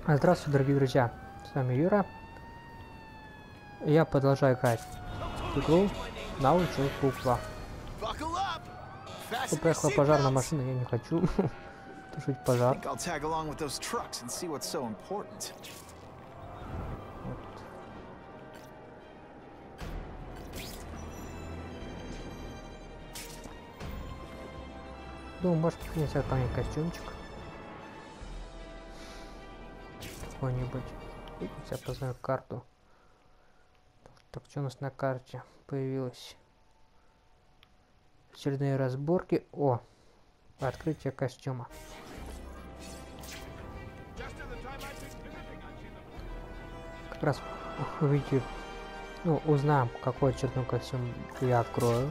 Здравствуйте, дорогие друзья, с вами Юра. Я продолжаю играть в игру «Научил кукла». Тут проехала пожарная машина, я не хочу тушить пожар. Думаю, может принести ко мне костюмчик какой-нибудь. И сейчас посмотрю карту. Так, что у нас на карте появилось? Очередные разборки. О, открытие костюма. Как раз увидите, ну, узнаем, какой очередной костюм я открою.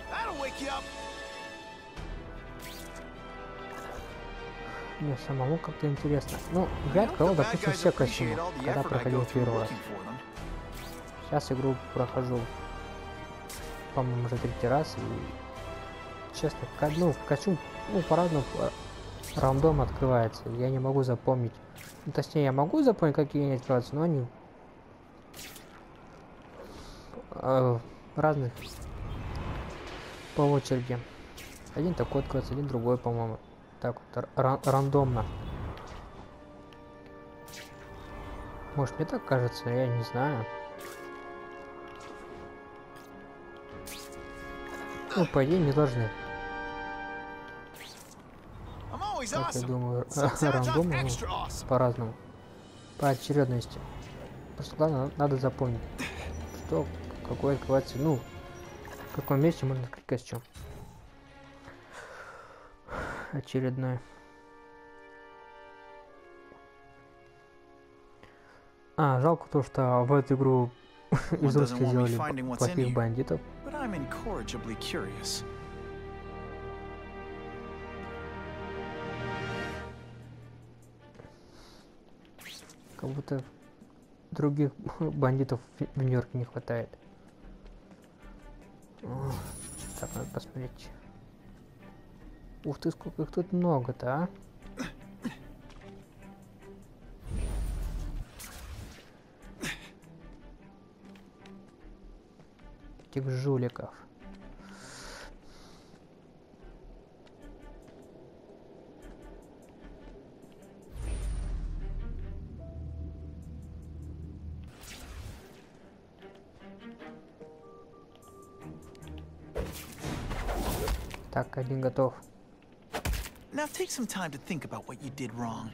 Мне самому как-то интересно. Ну, я открыл, допустим, все костюмы, когда проходил первый раз. Сейчас игру прохожу, по-моему, уже третий раз. И, честно, ну, костюм, ну, по-разному, рандом открывается. Я не могу запомнить. Ну, точнее, я могу запомнить, какие они открываются, но они разных по очереди. Один такой откроется, один другой, по-моему. Так вот, рандомно. Может, мне так кажется, я не знаю. Ну, по идее, не должны. Как я думаю, рандомно, ну, по-разному. По очередности. Просто главное, надо запомнить, что, какой открывается, ну, в каком месте можно открыть костюм. Очередной. Жалко то, что в эту игру из русских сделали плохих бандитов. Как будто других бандитов в Нью-Йорке не хватает. Так, надо посмотреть. Ух ты, сколько их тут много-то, а? Этих жуликов. Так, один готов. Now take some time to think about what you did wrong.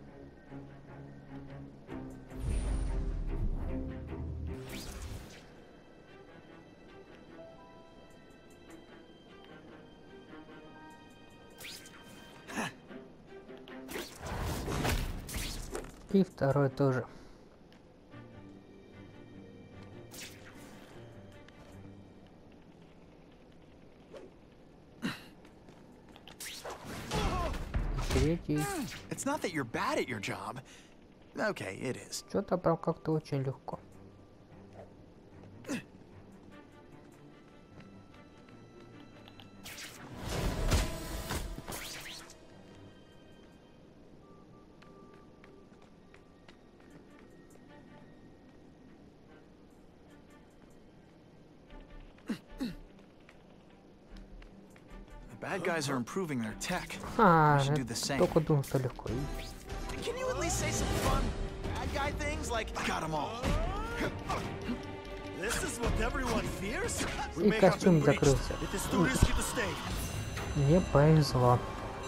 И второй тоже. Третий. It's not that you're bad at your job. Okay, it is. Что-то прям как-то очень легко. Bad guys are improving their tech. Только думал, что легко. Can you at least say some fun bad guy things like got them all? This is what everyone fears. И костюм закрылся. Мне повезло.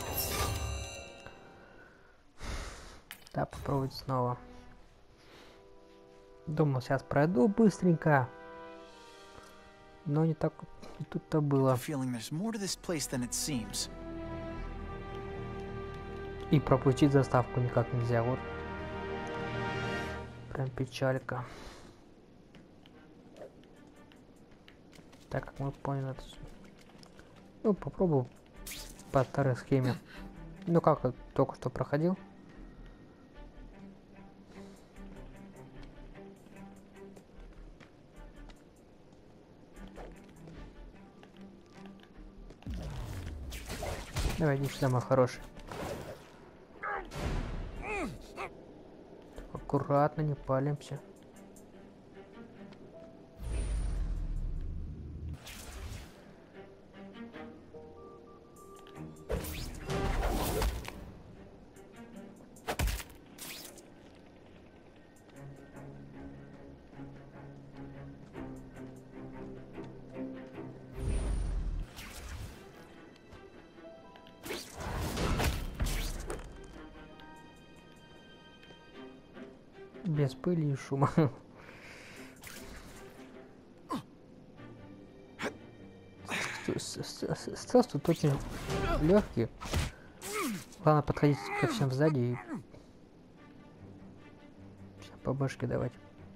Да, попробовать снова. Думал, сейчас пройду быстренько. Но не так тут-то было. И пропустить заставку никак нельзя. Вот. Прям печалька. Так как мы поняли. Ну, попробую по старой схеме. Ну, как я только что проходил. Давай, иди сюда, мой хороший. Аккуратно, не палимся. Без пыли и шума. Стелс тут очень легкий. Главное подходить ко всем сзади и всем по башке давать.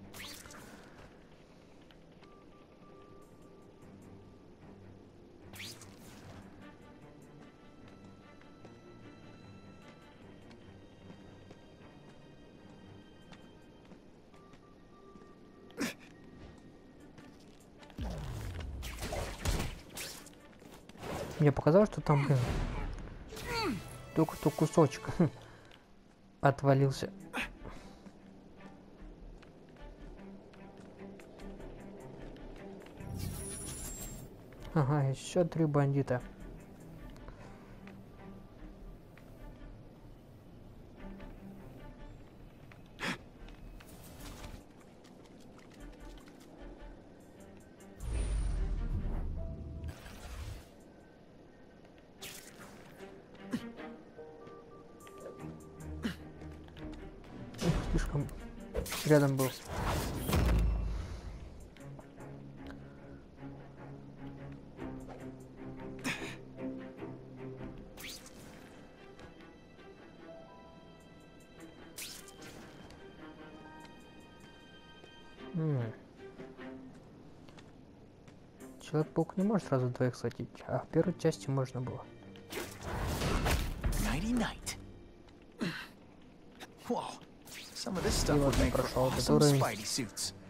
Мне показалось, что там, блин, только кусочек отвалился. Ага, еще 3 бандита. Слишком рядом был. Человек-паук не может сразу двоих схватить, а в первой части можно было. И вот я прошел этот уровень.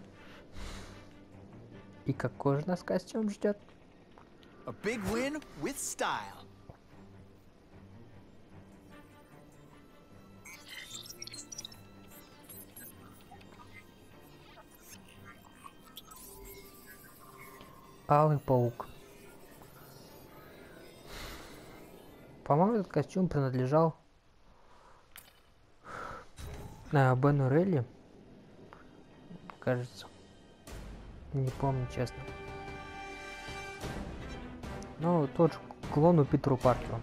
И какой же нас костюм ждет? Алый паук. По-моему, этот костюм принадлежал Бену Рейли. Кажется. Не помню, честно. Ну, тот же клону Питеру Паркеру.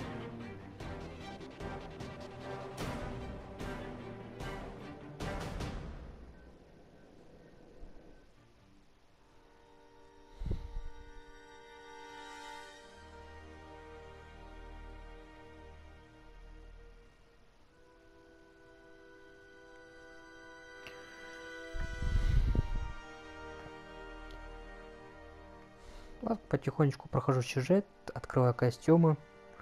Вот потихонечку прохожу сюжет, открываю костюмы.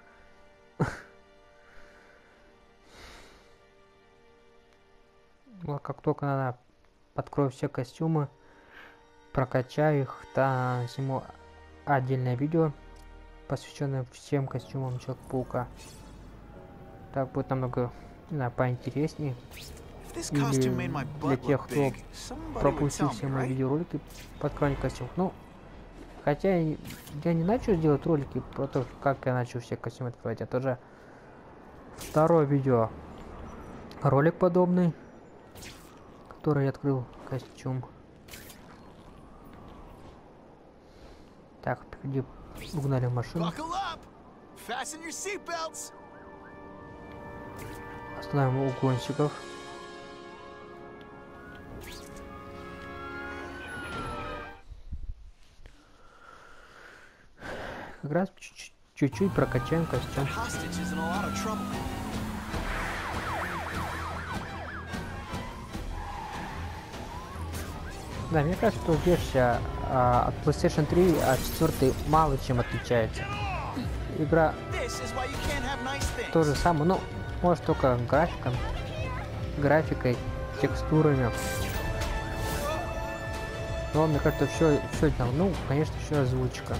Вот как только надо, открою все костюмы, прокачаю их, то сниму отдельное видео, посвященное всем костюмам Человека-паука. Так будет намного, не знаю, поинтереснее. Или для тех, кто пропустил все мои видеоролики по открыванию костюмов. Ну, хотя я не начал делать ролики про то, как я начал все костюмы открывать. Это уже второе видео. Ролик подобный, который я открыл костюм. Так, впереди угнали машину. Остановим угонщиков. Как раз чуть-чуть прокачаем костюм. Да, мне кажется, что версия от PlayStation 3 от 4 мало чем отличается. Игра то же самое, ну, может только графикой, текстурами. Но мне кажется, все там, ну, конечно, еще озвучка.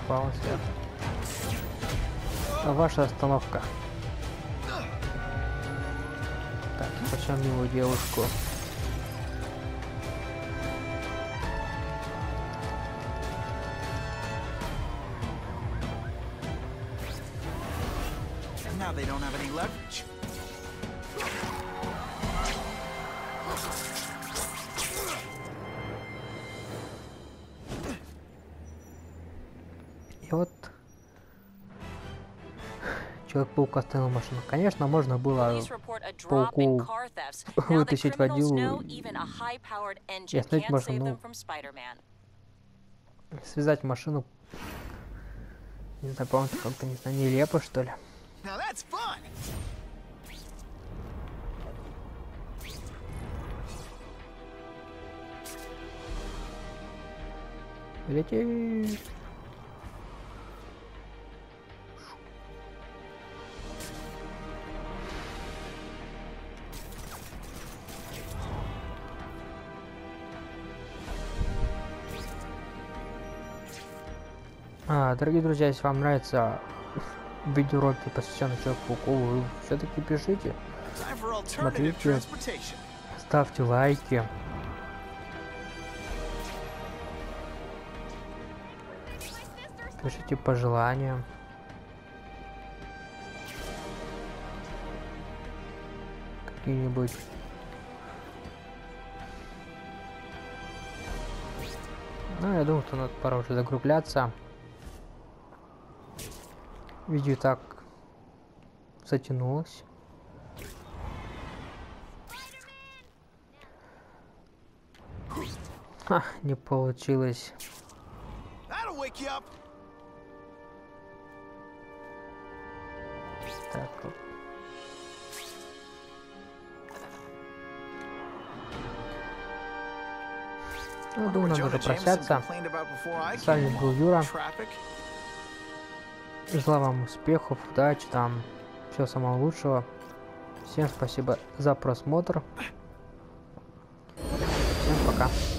попалась. Ваша остановка. Так, спасем его девушку. Now they don't have any leverage. И вот Человек-паук остановил машину. Конечно, можно было пауку вытащить водилу и остановить машину. Связать машину. Не знаю, по-моему, как-то, не знаю, нелепо, что ли. Лети. Дорогие друзья, если вам нравится видеоуроки, посвященные Человеку-пауку, вы все-таки пишите, смотрите, ставьте лайки. Пишите пожелания. Какие-нибудь. Ну, я думаю, что надо пора уже закругляться. Видео так затянулось. Не получилось. Так. Ну, думаю, надо уже прощаться. С вами был Юра. Желаю вам успехов, удачи, там, всего самого лучшего. Всем спасибо за просмотр. Всем пока.